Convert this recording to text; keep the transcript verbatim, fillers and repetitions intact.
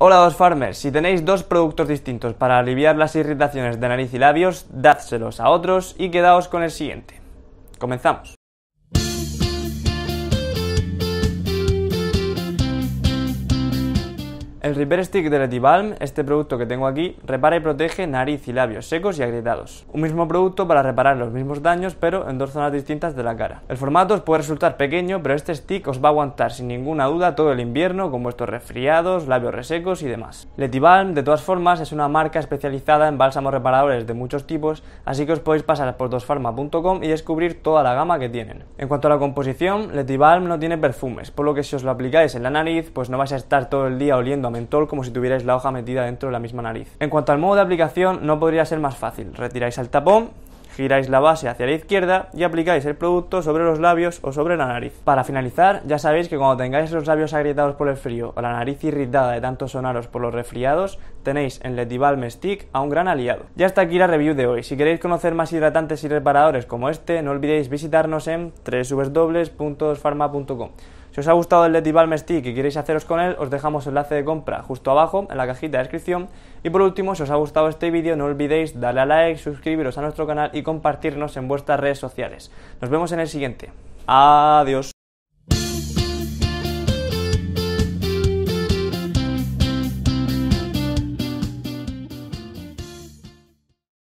Hola dos farmers, si tenéis dos productos distintos para aliviar las irritaciones de nariz y labios, dádselos a otros y quedaos con el siguiente. Comenzamos. El Repair Stick de Letibalm, este producto que tengo aquí, repara y protege nariz y labios secos y agrietados. Un mismo producto para reparar los mismos daños, pero en dos zonas distintas de la cara. El formato os puede resultar pequeño, pero este stick os va a aguantar sin ninguna duda todo el invierno con vuestros resfriados, labios resecos y demás. Letibalm, de todas formas, es una marca especializada en bálsamos reparadores de muchos tipos, así que os podéis pasar por dos farma punto com y descubrir toda la gama que tienen. En cuanto a la composición, Letibalm no tiene perfumes, por lo que si os lo aplicáis en la nariz, pues no vais a estar todo el día oliendo a mentol como si tuvierais la hoja metida dentro de la misma nariz. En cuanto al modo de aplicación, no podría ser más fácil. Retiráis el tapón, giráis la base hacia la izquierda y aplicáis el producto sobre los labios o sobre la nariz. Para finalizar, ya sabéis que cuando tengáis los labios agrietados por el frío o la nariz irritada de tanto sonaros por los resfriados, tenéis en Letibalm Stick a un gran aliado. Ya está aquí la review de hoy. Si queréis conocer más hidratantes y reparadores como este, no olvidéis visitarnos en doble u doble u doble u punto dos farma punto com. Si os ha gustado el Letibalm Stick y queréis haceros con él, os dejamos el enlace de compra justo abajo en la cajita de descripción. Y por último, si os ha gustado este vídeo, no olvidéis darle a like, suscribiros a nuestro canal y compartirnos en vuestras redes sociales. Nos vemos en el siguiente. Adiós.